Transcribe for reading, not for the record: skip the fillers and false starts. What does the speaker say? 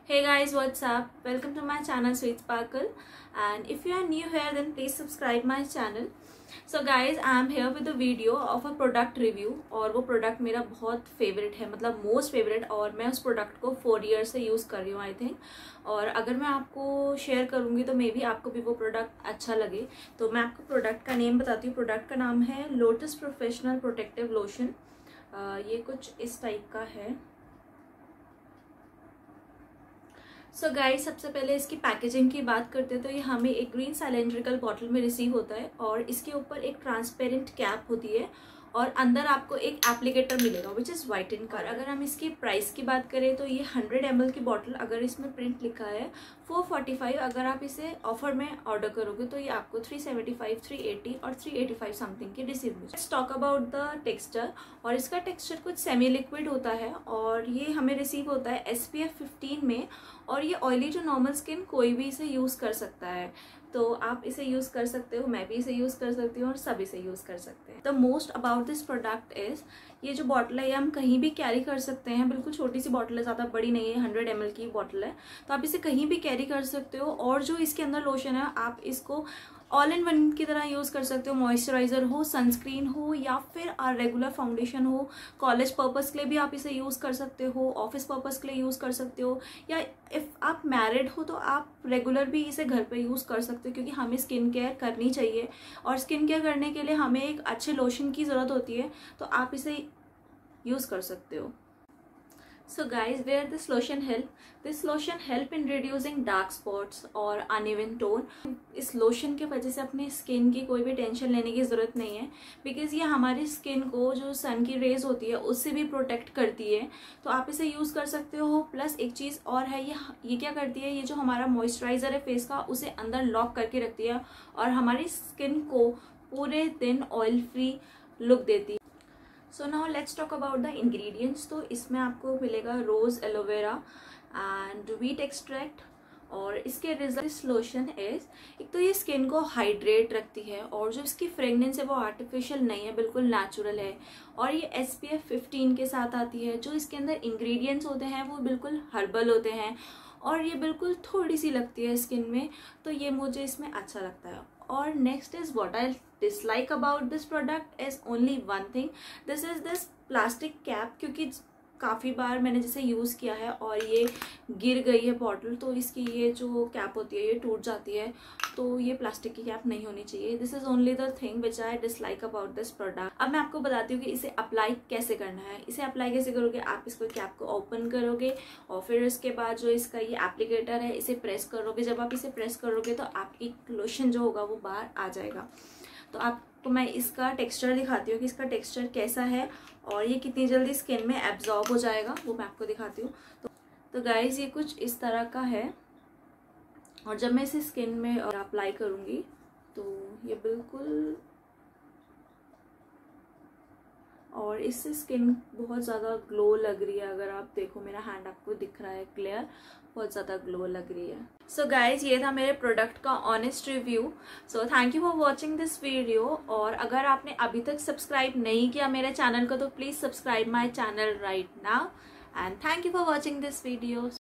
Hey guys, what's up? Welcome to my channel Sweet Sparkle, and if you are new here then please subscribe my channel. So guys, I am here with a video of a product review और वो product मेरा बहुत favourite है, मतलब most favourite, और मैं उस product को 4 ईयर से यूज़ कर रही हूँ आई थिंक। और अगर मैं आपको शेयर करूँगी तो मे बी आपको भी वो प्रोडक्ट अच्छा लगे। तो मैं आपको प्रोडक्ट का नेम बताती हूँ। प्रोडक्ट का नाम है लोटस प्रोफेशनल प्रोटेक्टिव लोशन। ये कुछ इस टाइप का है। सो गाइस, सबसे पहले इसकी पैकेजिंग की बात करते हैं तो ये हमें एक ग्रीन सिलेंड्रिकल बॉटल में रिसीव होता है और इसके ऊपर एक ट्रांसपेरेंट कैप होती है और अंदर आपको एक एप्लीकेटर मिलेगा which is white in colour. अगर हम इसकी प्राइस की बात करें तो ये 100 ml की बॉटल, अगर इसमें प्रिंट लिखा है 445, अगर आप इसे ऑफर में ऑर्डर करोगे तो ये आपको 375, 380 और 385 समथिंग की रिसीव हो। Let's talk about the texture. और इसका टेक्सचर कुछ सेमी लिक्विड होता है और ये हमें रिसीव होता है SPF 15 में। और ये ऑयली टू नॉर्मल स्किन कोई भी इसे यूज़ कर सकता है, तो आप इसे यूज़ कर सकते हो, मैं भी इसे यूज़ कर सकती हूँ और सब इसे यूज़ कर सकते हैं। The most about this product is, ये जो बॉटल है ये हम कहीं भी कैरी कर सकते हैं। बिल्कुल छोटी सी बॉटल है, ज़्यादा बड़ी नहीं है, 100 ml की बॉटल है, तो आप इसे कहीं भी कैरी कर सकते हो। और जो इसके अंदर लोशन है आप इसको ऑल इन वन की तरह यूज़ कर सकते हो। मॉइस्चराइज़र हो, सनस्क्रीन हो या फिर रेगुलर फाउंडेशन हो, कॉलेज पर्पज़ के लिए भी आप इसे यूज़ कर सकते हो, ऑफिस पर्पज़ के लिए यूज़ कर सकते हो, या इफ़ आप मैरिड हो तो आप रेगुलर भी इसे घर पे यूज़ कर सकते हो, क्योंकि हमें स्किन केयर करनी चाहिए और स्किन केयर करने के लिए हमें एक अच्छे लोशन की ज़रूरत होती है, तो आप इसे यूज़ कर सकते हो। So guys, where this lotion help? This lotion help in reducing dark spots और uneven tone। इस लोशन के वजह से अपने स्किन की कोई भी टेंशन लेने की ज़रूरत नहीं है, बिकॉज ये हमारी स्किन को जो सन की रेज होती है उससे भी प्रोटेक्ट करती है, तो आप इसे यूज़ कर सकते हो। प्लस एक चीज़ और है, ये क्या करती है, ये जो हमारा मॉइस्चराइज़र है फेस का उसे अंदर लॉक करके रखती है और हमारी स्किन को पूरे दिन ऑयल फ्री लुक देती है। So now let's talk about the ingredients. तो इसमें आपको मिलेगा rose aloe vera and wheat extract. और इसके रिजल्ट इस लोशन इज, एक तो ये स्किन को हाइड्रेट रखती है और जो इसकी फ्रेगनेंस है वो आर्टिफिशियल नहीं है, बिल्कुल नेचुरल है। और ये SPF 15 के साथ आती है। जो इसके अंदर इंग्रेडिएंट्स होते हैं वो बिल्कुल हर्बल होते हैं और ये बिल्कुल थोड़ी सी लगती है स्किन में, तो ये मुझे इसमें अच्छा लगता है। और next is what I dislike about this product is only one thing, this is this plastic cap, क्योंकि काफ़ी बार मैंने जिसे यूज़ किया है और ये गिर गई है बॉटल, तो इसकी ये जो कैप होती है ये टूट जाती है, तो ये प्लास्टिक की कैप नहीं होनी चाहिए। This is only the thing which I dislike about this product. अब मैं आपको बताती हूँ कि इसे अप्लाई कैसे करना है। इसे अप्लाई कैसे करोगे, आप इसको कैप को ओपन करोगे और फिर उसके बाद जो इसका ये एप्लीकेटर है इसे प्रेस करोगे। जब आप इसे प्रेस करोगे तो आपकी लोशन जो होगा वो बाहर आ जाएगा। तो आपको मैं इसका टेक्सचर दिखाती हूँ कि इसका टेक्सचर कैसा है और ये कितनी जल्दी स्किन में एब्जॉर्ब हो जाएगा, वो मैं आपको दिखाती हूँ। तो गाइस, ये कुछ इस तरह का है और जब मैं इसे स्किन में अप्लाई करूँगी तो ये बिल्कुल, और इससे स्किन बहुत ज़्यादा ग्लो लग रही है। अगर आप देखो, मेरा हैंड आपको दिख रहा है क्लियर, बहुत ज़्यादा ग्लो लग रही है। सो गाइज, ये था मेरे प्रोडक्ट का honest review. So thank you for watching this video. और अगर आपने अभी तक सब्सक्राइब नहीं किया मेरे चैनल को तो please subscribe my channel right now, and thank you for watching this video.